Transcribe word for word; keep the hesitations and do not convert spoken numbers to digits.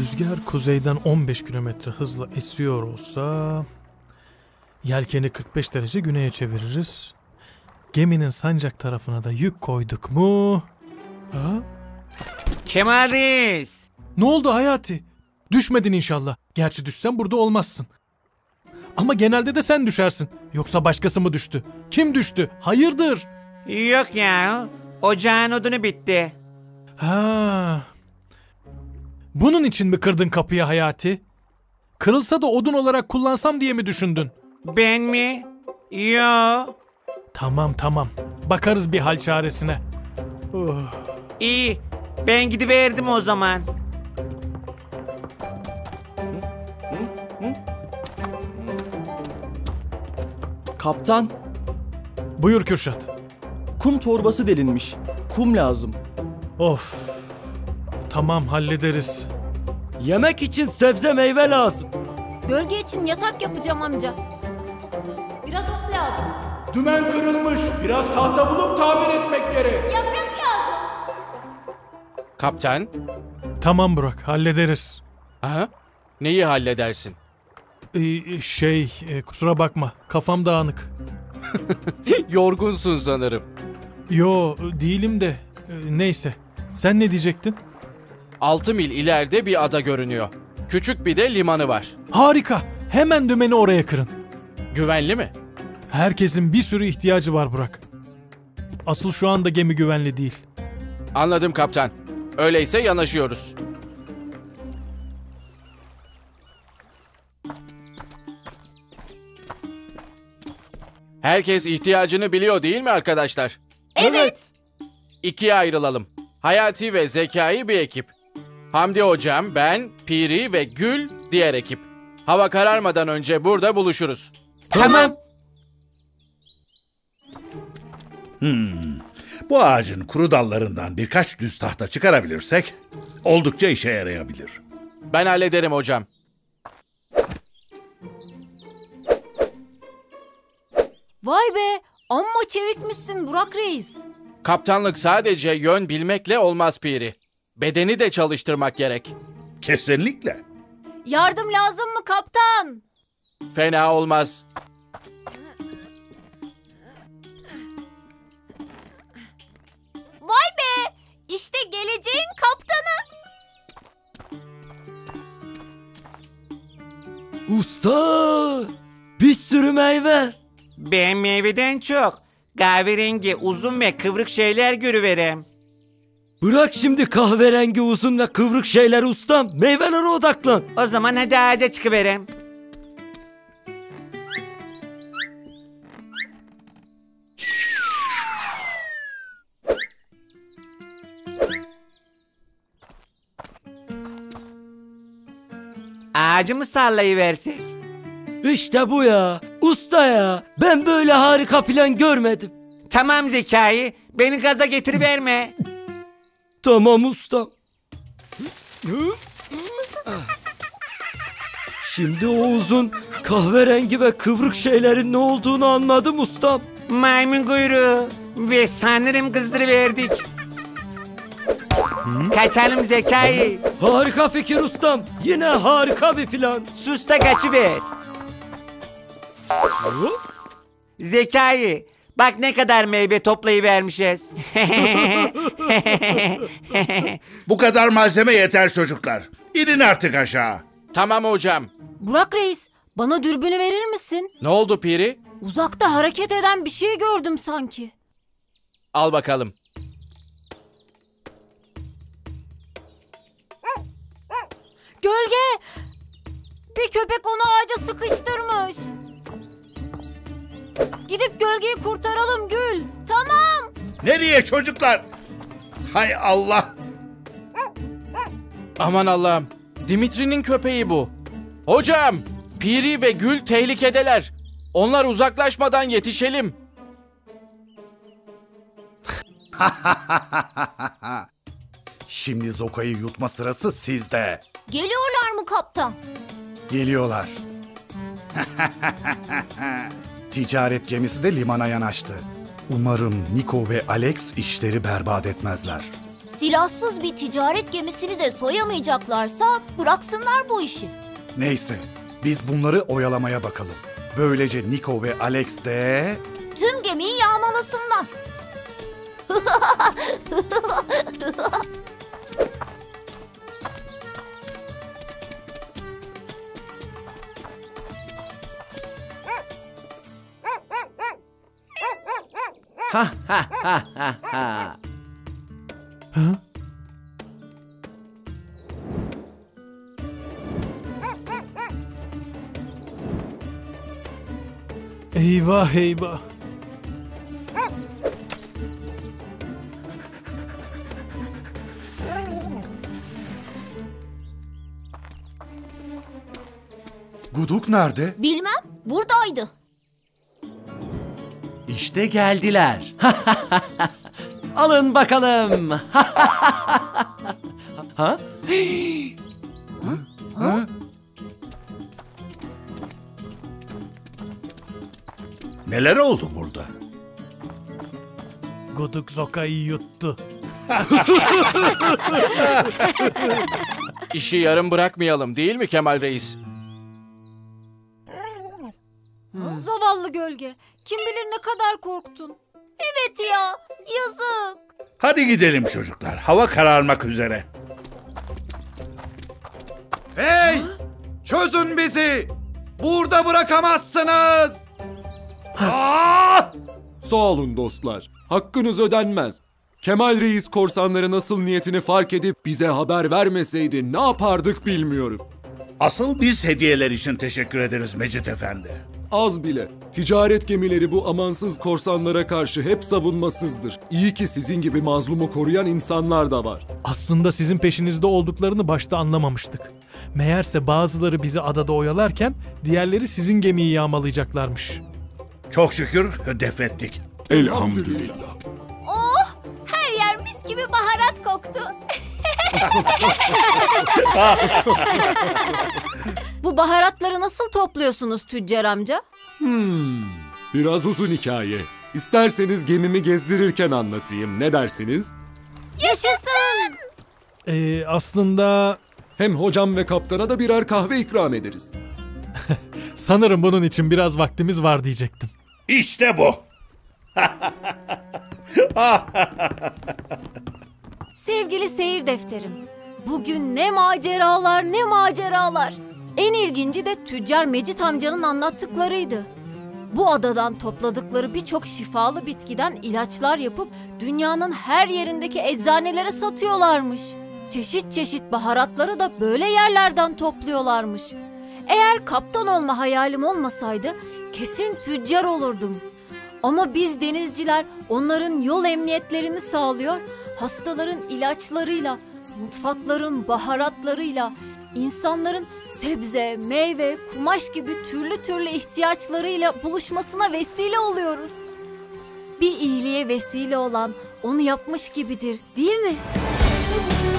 Rüzgar kuzeyden on beş kilometre hızla esiyor olsa yelkeni kırk beş derece güneye çeviririz. Geminin sancak tarafına da yük koyduk mu? Ha? Kemal Reis. Ne oldu Hayati? Düşmedin inşallah. Gerçi düşsen burada olmazsın. Ama genelde de sen düşersin. Yoksa başkası mı düştü? Kim düştü? Hayırdır? Yok ya. Ocağın odunu bitti. Ha. Bunun için mi kırdın kapıyı Hayati? Kırılsa da odun olarak kullansam diye mi düşündün? Ben mi? Yo. Tamam tamam. Bakarız bir hal çaresine. Uh. İyi. Ben gidiverdim o zaman. Kaptan, Buyur Kürşat. kum torbası delinmiş. Kum lazım. Of. Tamam hallederiz. Yemek için sebze meyve lazım. Gölge için yatak yapacağım amca. Biraz ot lazım. Dümen kırılmış. Biraz tahta bulup tamir etmek gerek. Yaprak lazım. Kaptan. Tamam Burak hallederiz. Ha? Neyi halledersin? Ee, şey e, kusura bakma kafam dağınık. Yorgunsun sanırım. Yo değilim de e, neyse. Sen ne diyecektin? Altı mil ileride bir ada görünüyor. Küçük bir de limanı var. Harika. Hemen dümeni oraya kırın. Güvenli mi? Herkesin bir sürü ihtiyacı var Burak. Asıl şu anda gemi güvenli değil. Anladım kaptan. Öyleyse yanaşıyoruz. Herkes ihtiyacını biliyor değil mi arkadaşlar? Evet. İkiye ayrılalım. Hayati ve Zekai bir ekip. Hamdi hocam, ben, Piri ve Gül diğer ekip. Hava kararmadan önce burada buluşuruz. Tamam. Hmm. Bu ağacın kuru dallarından birkaç düz tahta çıkarabilirsek oldukça işe yarayabilir. Ben hallederim hocam. Vay be. Amma çevikmişsin Burak Reis. Kaptanlık sadece yön bilmekle olmaz Piri. Bedeni de çalıştırmak gerek. Kesinlikle. Yardım lazım mı kaptan? Fena olmaz. Vay be. İşte geleceğin kaptanı. Usta! Bir sürü meyve. Ben meyveden çok kahverengi, uzun ve kıvrık şeyler görüverem. Bırak şimdi kahverengi uzun ve kıvrık şeyler ustam. Meyvelere odaklan. O zaman hadi ağaca çıkıverem. Ağacı mı sallayıversek? İşte bu ya. Usta ya. Ben böyle harika plan görmedim. Tamam Zekai, beni gaza getiriverme. Tamam ustam. Şimdi o uzun kahverengi ve kıvrık şeylerin ne olduğunu anladım ustam. Maymun kuyruğu ve sanırım kızdırıverdik. Kaçalım Zekai. Harika fikir ustam. Yine harika bir plan. Sus da kaçıver. Zekai, bak ne kadar meyve toplayıvermişiz. Bu kadar malzeme yeter çocuklar. İnin artık aşağı. Tamam hocam. Burak Reis, bana dürbünü verir misin? Ne oldu Piri? Uzakta hareket eden bir şey gördüm sanki. Al bakalım. Gölge! Bir köpek onu ağaca sıkıştırmış. Gidip gölgeyi kurtaralım Gül. Tamam. Nereye çocuklar? Hay Allah. Aman Allah'ım. Dimitri'nin köpeği bu. Hocam, Piri ve Gül tehlikedeler. Onlar uzaklaşmadan yetişelim. Şimdi Zoka'yı yutma sırası sizde. Geliyorlar mı kaptan? Geliyorlar. Ticaret gemisi de limana yanaştı. Umarım Niko ve Alex işleri berbat etmezler. Silahsız bir ticaret gemisini de soyamayacaklarsa bıraksınlar bu işi. Neyse, biz bunları oyalamaya bakalım. Böylece Niko ve Alex de... Tüm gemiyi yağmalasınlar. Ha ha ha ha ha. Ha? Eyvah eyvah. Guduk nerede? Bilmem, buradaydı. İşte geldiler. Alın bakalım. Ha? Ha? Neler oldu burada? Guduk Zoka'yı yuttu. İşi yarım bırakmayalım değil mi Kemal Reis? Zavallı gölge. Kim bilir ne kadar korktun. Evet ya, yazık. Hadi gidelim çocuklar. Hava kararmak üzere. Hey! Çözün bizi! Burada bırakamazsınız! Aa! Sağ olun dostlar. Hakkınız ödenmez. Kemal Reis korsanların asıl niyetini fark edip bize haber vermeseydi ne yapardık bilmiyorum. Asıl biz hediyeler için teşekkür ederiz Mecit Efendi. Az bile. Ticaret gemileri bu amansız korsanlara karşı hep savunmasızdır. İyi ki sizin gibi mazlumu koruyan insanlar da var. Aslında sizin peşinizde olduklarını başta anlamamıştık. Meğerse bazıları bizi adada oyalarken diğerleri sizin gemiyi yağmalayacaklarmış. Çok şükür def ettik. Elhamdülillah. Oh, her yer mis gibi baharat koktu. Bu baharatları nasıl topluyorsunuz tüccar amca? Hmm, biraz uzun hikaye. İsterseniz gemimi gezdirirken anlatayım. Ne dersiniz? Yaşasın! Ee, aslında Hem hocam ve kaptana da birer kahve ikram ederiz. sanırım bunun için biraz vaktimiz var diyecektim. İşte bu. Sevgili seyir defterim, bugün ne maceralar ne maceralar. En ilginci de tüccar Mecit amcanın anlattıklarıydı. Bu adadan topladıkları birçok şifalı bitkiden ilaçlar yapıp dünyanın her yerindeki eczanelere satıyorlarmış. Çeşit çeşit baharatları da böyle yerlerden topluyorlarmış. Eğer kaptan olma hayalim olmasaydı kesin tüccar olurdum. Ama biz denizciler onların yol emniyetlerini sağlıyor, hastaların ilaçlarıyla, mutfakların baharatlarıyla, insanların sebze, meyve, kumaş gibi türlü türlü ihtiyaçlarıyla buluşmasına vesile oluyoruz. Bir iyiliğe vesile olan onu yapmış gibidir, değil mi?